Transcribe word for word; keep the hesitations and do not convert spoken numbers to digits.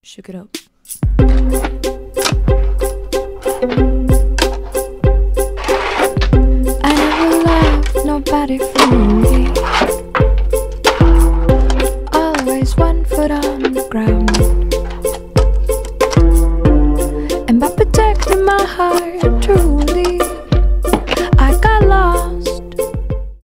shook it up. I never loved nobody from me. Always one foot on the ground. And by protecting my heart truly,